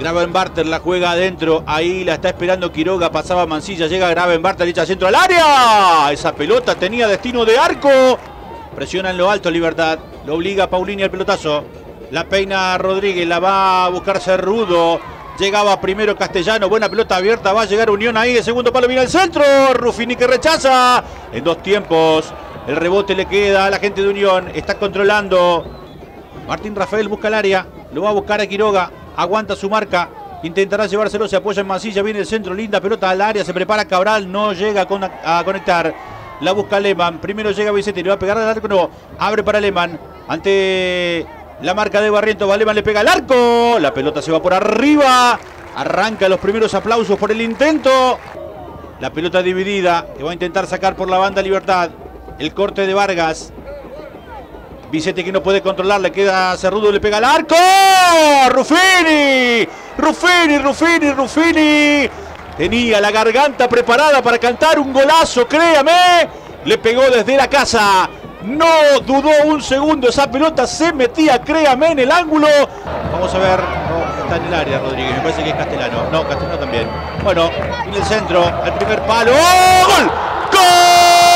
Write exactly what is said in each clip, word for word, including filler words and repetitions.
Gravenbarter la juega adentro, ahí la está esperando Quiroga, pasaba Mansilla, llega Gravenbarter, echa centro al área. Esa pelota tenía destino de arco. Presiona en lo alto Libertad, lo obliga Paulini al pelotazo. La peina Rodríguez, la va a buscar Cerrudo. Llegaba primero Castellano, buena pelota abierta, va a llegar Unión ahí, de segundo palo viene el centro. Ruffini que rechaza. En dos tiempos, el rebote le queda a la gente de Unión, está controlando. Martín Rafael busca el área, lo va a buscar a Quiroga. Aguanta su marca, intentará llevárselo, se apoya en Mansilla, viene el centro, linda pelota al área, se prepara Cabral, no llega a conectar. La busca Lehmann, primero llega Vicente, le va a pegar al arco, no, abre para Lehmann, ante la marca de Barrientos, Lehmann le pega al arco, la pelota se va por arriba, arranca los primeros aplausos por el intento. La pelota dividida, que va a intentar sacar por la banda Libertad, el corte de Vargas. Vicente que no puede controlar, le queda Cerrudo, le pega al arco. Ruffini, Ruffini, Ruffini, Ruffini. Tenía la garganta preparada para cantar un golazo, créame. Le pegó desde la casa. No dudó un segundo, esa pelota se metía, créame, en el ángulo. Vamos a ver, no, está en el área Rodríguez, me parece que es Castellano. No, Castellano también. Bueno, en el centro, el primer palo. ¡Oh! ¡Gol! ¡Gol!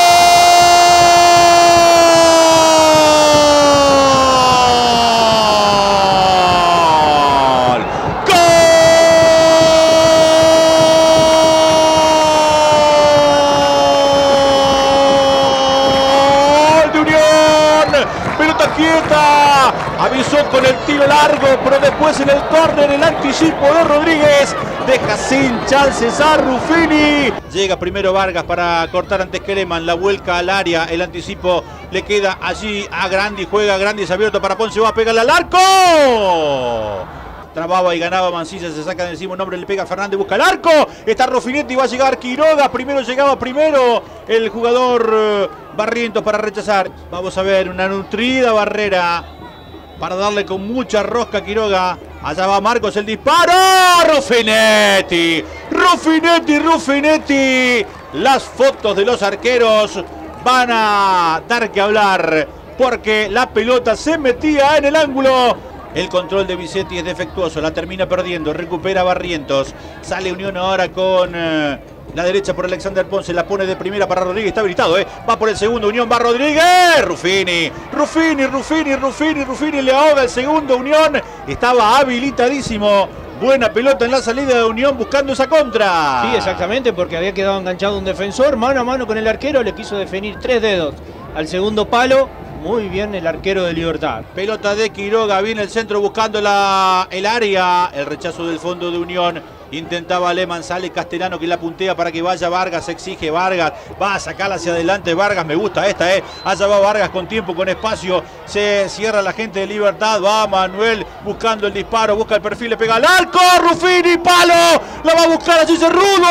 Quieta, avisó con el tiro largo, pero después en el córner el anticipo de Rodríguez deja sin chances a Ruffini. Llega primero Vargas para cortar antes que Lehmann, la vuelca al área, el anticipo le queda allí a Grandi, juega Grandi, es abierto para Ponce, va a pegarle al arco. Trababa y ganaba Mansilla, se saca de encima un hombre, le pega a Fernández, busca el arco. Está Ruffinetti, va a llegar Quiroga. Primero llegaba primero el jugador eh, Barrientos para rechazar. Vamos a ver una nutrida barrera para darle con mucha rosca a Quiroga. Allá va Marcos, el disparo. Ruffinetti, Ruffinetti, Ruffinetti. Las fotos de los arqueros van a dar que hablar porque la pelota se metía en el ángulo. El control de Vicenti es defectuoso, la termina perdiendo, recupera Barrientos. Sale Unión ahora con eh, la derecha por Alexander Ponce, la pone de primera para Rodríguez, está habilitado, eh. Va por el segundo, Unión, va Rodríguez. Ruffini, Ruffini, Ruffini, Ruffini, Ruffini le ahoga el segundo, Unión. Estaba habilitadísimo. Buena pelota en la salida de Unión buscando esa contra. Sí, exactamente, porque había quedado enganchado un defensor, mano a mano con el arquero, le quiso definir tres dedos al segundo palo. Muy bien el arquero de Libertad. Pelota de Quiroga, viene el centro buscando la, el área. El rechazo del fondo de Unión. Intentaba Lehmann, sale Castellano que la puntea para que vaya Vargas. Exige Vargas, va a sacarla hacia adelante Vargas. Me gusta esta, eh. Allá va Vargas con tiempo, con espacio. Se cierra la gente de Libertad. Va Manuel buscando el disparo, busca el perfil, le pega al arco. Ruffini, palo. La va a buscar allí Cerrudo.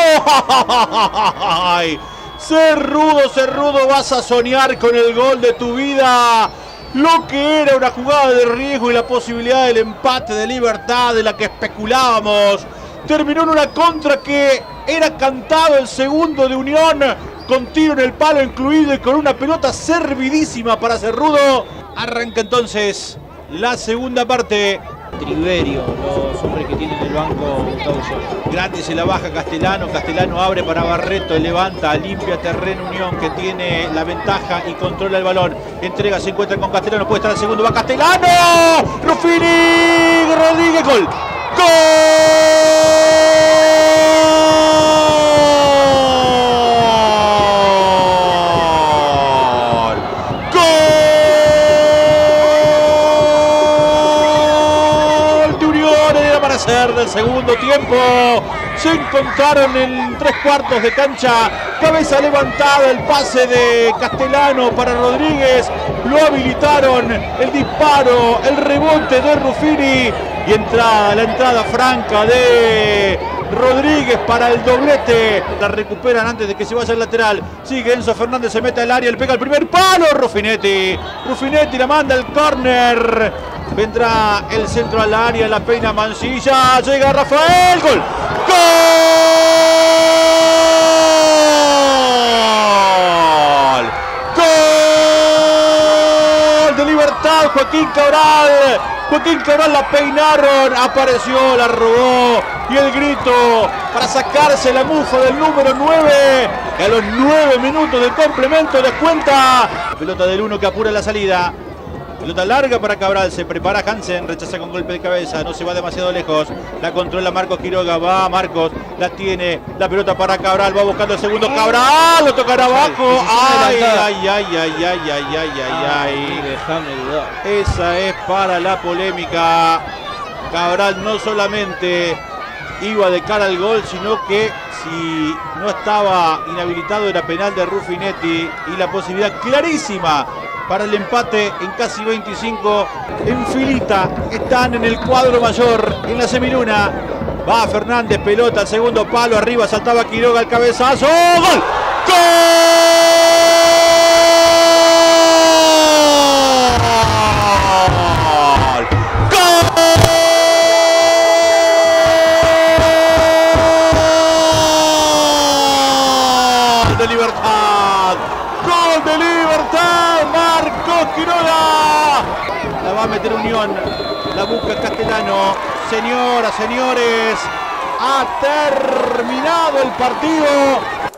Cerrudo, Cerrudo, vas a soñar con el gol de tu vida. Lo que era una jugada de riesgo y la posibilidad del empate de Libertad de la que especulábamos. Terminó en una contra que era cantado el segundo de Unión, con tiro en el palo incluido y con una pelota servidísima para Cerrudo. Arranca entonces la segunda parte. Triverio, los hombres que tienen el banco. Grande se la baja Castellano, Castellano abre para Barreto, levanta, limpia terreno Unión que tiene la ventaja y controla el balón. Entrega, se encuentra con Castellano, puede estar al segundo, va Castellano. Ruffini, Rodríguez, gol. ¡Gol! Del segundo tiempo, se encontraron en tres cuartos de cancha, cabeza levantada, el pase de Castellano para Rodríguez, lo habilitaron, el disparo, el rebote de Ruffini y entrada, la entrada franca de Rodríguez para el doblete. La recuperan antes de que se vaya al lateral. Sigue Enzo Fernández, se mete al área, le pega el primer palo. Ruffinetti, Ruffinetti la manda al córner. Vendrá el centro al área, la peina Mansilla, llega Rafael, gol. ¡Gol! ¡Gol de Libertad! Joaquín Cabral. Joaquín Cabral la peinaron, apareció, la robó. Y el grito para sacarse la mufa del número nueve. Que a los nueve minutos de complemento descuenta. Pelota del uno que apura la salida. Pelota larga para Cabral, se prepara Hansen, rechaza con golpe de cabeza, no se va demasiado lejos. La controla Marcos Quiroga, va Marcos, la tiene, la pelota para Cabral, va buscando el segundo Cabral, lo tocará abajo. Ay, ay, ay, ay, ay, ay, ay, ay, ay. Déjame dudar. Esa es para la polémica. Cabral no solamente iba de cara al gol, sino que si no estaba inhabilitado era penal de Ruffinetti y la posibilidad clarísima para el empate en casi veinticinco. En filita están en el cuadro mayor, en la semiluna. Va Fernández, pelota al segundo palo, arriba saltaba Quiroga, el cabezazo. ¡Gol! ¡Gol! ¡Gol de Libertad! ¡Gol de Libertad! Marcos Quiroga. La va a meter Unión. La busca Castellano. Señoras, señores, ha terminado el partido.